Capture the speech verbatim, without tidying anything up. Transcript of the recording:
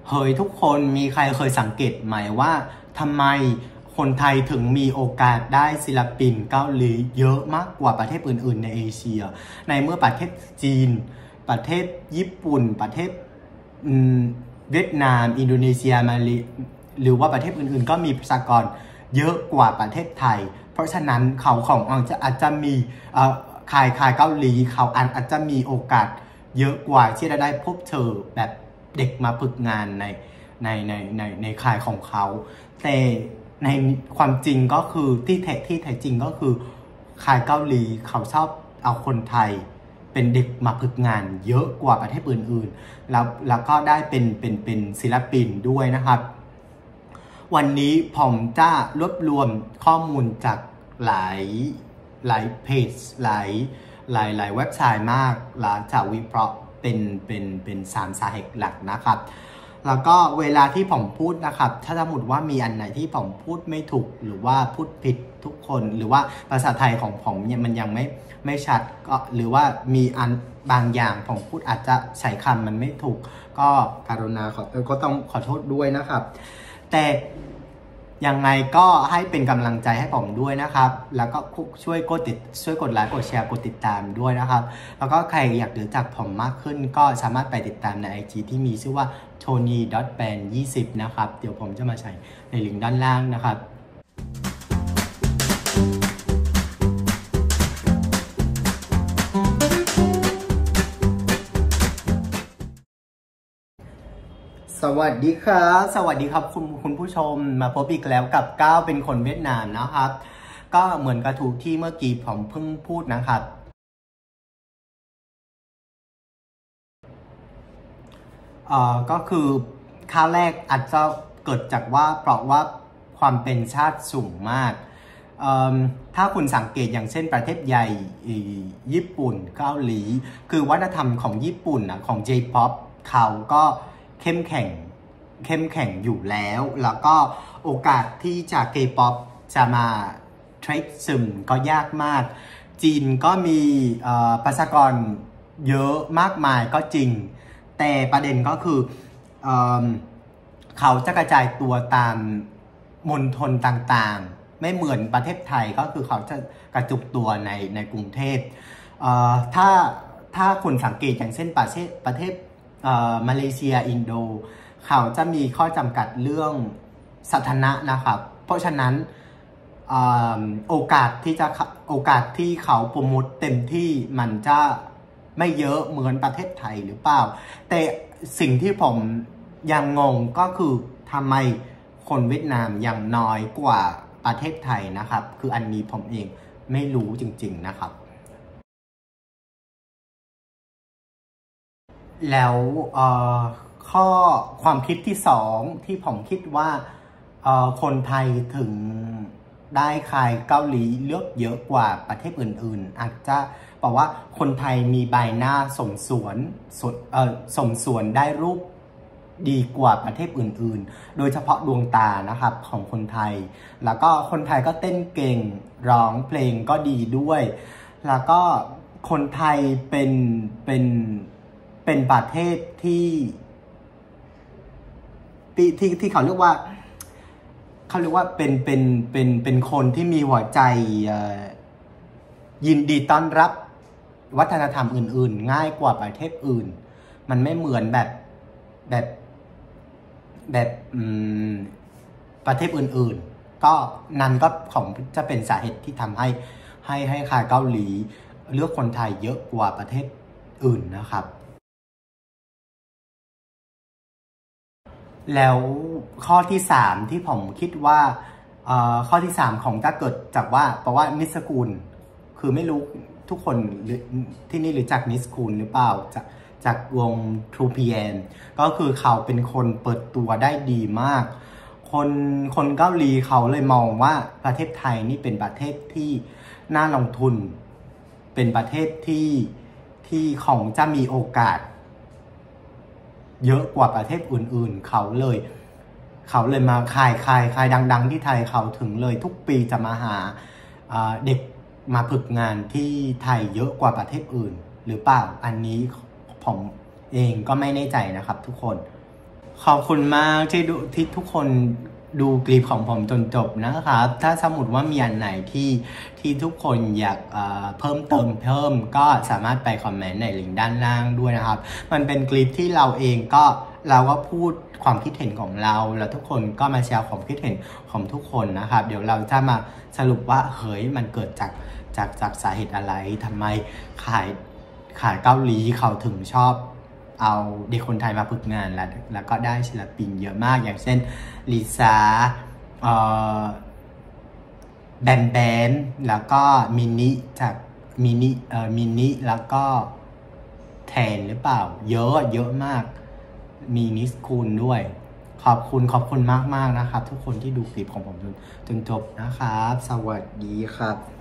เฮ้ยทุกคนมีใครเคยสังเกตไหมว่าทำไมคนไทยถึงมีโอกาสได้ศิลปินเกาหลีเยอะมากกว่าประเทศอื่นๆในเอเชียในเมื่อประเทศจีนประเทศญี่ปุ่นประเทศเวียดนามอินโดนีเซียมาเลหรือว่าประเทศอื่นๆก็มีประชากรเยอะกว่าประเทศไทยเพราะฉะนั้นเขาของอาจจะอาจจะมีขายขายเกาหลีเขาอาจจะมีโอกาสเยอะกว่าที่จะได้พบเจอแบบเด็กมาฝึกงานในในในในในค่ายของเขาแต่ในความจริงก็คือที่แท้ที่แท้จริงก็คือค่ายเกาหลีเขาชอบเอาคนไทยเป็นเด็กมาฝึกงานเยอะกว่าประเทศอื่นๆแล้วแล้วก็ได้เป็นเป็นเป็นศิลปินด้วยนะครับวันนี้ผมจะรวบรวมข้อมูลจากหลายหลายเพจหลายหลายหลายเว็บไซต์มากแล้วจะวิเคราะห์เป็นเป็นเป็นสามสาเหตุหลักนะครับแล้วก็เวลาที่ผมพูดนะครับถ้าสมมติว่ามีอันไหนที่ผมพูดไม่ถูกหรือว่าพูดผิดทุกคนหรือว่าภาษาไทยของผมเนี่ยมันยังไม่ไม่ชัดก็หรือว่ามีอันบางอย่างผมพูดอาจจะใช้คำมันไม่ถูกก็กรุณาขอก็ต้องขอโทษด้วยนะครับแต่ยังไงก็ให้เป็นกำลังใจให้ผมด้วยนะครับแล้วก็ช่วยกดติดช่วยกดไลค์กดแชร์กดติดตามด้วยนะครับแล้วก็ใครอยากรู้จักผมมากขึ้นก็สามารถไปติดตามใน ไอ จี ที่มีชื่อว่า โทนี่ ดอท แบนด์ ยี่สิบ นะครับเดี๋ยวผมจะมาใส่ในลิงก์ด้านล่างนะครับสวัสดีครับสวัสดีครับคุณคุณผู้ชมมาพบอีกแล้วกับก้าวเป็นคนเวียดนามนะครับก็เหมือนกระถูกที่เมื่อกี้ผมเพิ่งพูดนะครับเอ่อก็คือข้อแรกอาจจะเกิดจากว่าเพราะว่าความเป็นชาติสูงมากถ้าคุณสังเกตอย่างเช่นประเทศใหญ่ญี่ปุ่นเกาหลีคือวัฒนธรรมของญี่ปุ่นนะของ เจ ป๊อป เขาก็เข้มแข็งเข้มแข็งอยู่แล้วแล้วก็โอกาสที่จะ เค ป๊อป จะมาเทรดซึมก็ยากมากจีนก็มีประชากรเยอะมากมายก็จริงแต่ประเด็นก็คือเอเขาจะกระจายตัวตามมณฑลต่างๆไม่เหมือนประเทศไทยก็คือเขาจะกระจุกตัวในในกรุงเทพถ้าถ้าคุณสังเกตอย่างเช่นประเทศประเทศมาเลเซียอินโดเขาจะมีข้อจำกัดเรื่องสถานะนะครับเพราะฉะนั้นโอกาสที่จะโอกาสที่เขาโปรโมทเต็มที่มันจะไม่เยอะเหมือนประเทศไทยหรือเปล่าแต่สิ่งที่ผมยังงงก็คือทำไมคนเวียดนามยังน้อยกว่าประเทศไทยนะครับคืออันนี้ผมเองไม่รู้จริงๆนะครับแล้วข้อความคิดที่สองที่ผมคิดว่าคนไทยถึงได้ขายเกาหลีเลือกเยอะกว่าประเทศอื่นๆอาจจะบอกว่าคนไทยมีใบหน้าสมส่วนสมส่วนได้รูปดีกว่าประเทศอื่นๆโดยเฉพาะดวงตานะครับของคนไทยแล้วก็คนไทยก็เต้นเก่งร้องเพลงก็ดีด้วยแล้วก็คนไทยเป็นเป็นเป็นประเทศที่ที่ที่ที่เขาเรียกว่าเขาเรียกว่าเป็นเป็นเป็นเป็นคนที่มีหัวใจยินดีต้อนรับวัฒนธรรมอื่นๆง่ายกว่าประเทศอื่นมันไม่เหมือนแบบแบบแบบประเทศอื่นๆก็นั่นก็ของจะเป็นสาเหตุที่ทำให้ให้ให้ค่ายเกาหลีเลือกคนไทยเยอะกว่าประเทศอื่นนะครับแล้วข้อที่สามที่ผมคิดว่าข้อที่สามของจะเกิดจากว่าเพราะว่านิสกุลคือไม่รู้ทุกคนที่นี่รู้จักนิสกุลหรือเปล่าจากจากวง ทู พี เอ็ม ก็คือเขาเป็นคนเปิดตัวได้ดีมากคนคนเกาหลีเขาเลยมองว่าประเทศไทยนี่เป็นประเทศที่น่าลงทุนเป็นประเทศที่ที่ของจะมีโอกาสเยอะกว่าประเทศอื่นๆเขาเลยเขาเลยมาขายขายขายดังๆที่ไทยเขาถึงเลยทุกปีจะมาหาเด็กมาฝึกงานที่ไทยเยอะกว่าประเทศอื่นหรือเปล่าอันนี้ผมเองก็ไม่แน่ใจนะครับทุกคนขอบคุณมากที่ดูที่ทุกคนดูคลิปของผมจนจบนะครับถ้าสมมติว่ามีอันไหนที่ที่ทุกคนอยากเอ่อเพิ่มเติมเพิ่มก็สามารถไปคอมเมนต์ในลิงก์ด้านล่างด้วยนะครับมันเป็นคลิปที่เราเองก็เราก็พูดความคิดเห็นของเราแล้วทุกคนก็มาแชร์ความคิดเห็นของทุกคนนะครับเดี๋ยวเราจะมาสรุปว่าเฮ้ยมันเกิดจากจากจากสาเหตุอะไรทำไมขายขายเกาหลีเขาถึงชอบเอาเด็กคนไทยมาฝึกงานแล้วแล้วก็ได้ศิลปินเยอะมากอย่างเช่นลิซ่าแบนแบนแล้วก็มินิจากมินิเอ่อมินิแล้วก็แทนหรือเปล่าเยอะเยอะมากมีนิสคูลด้วยขอบคุณขอบคุณมากๆนะครับทุกคนที่ดูคลิปของผมจนจนจบนะครับสวัสดีครับ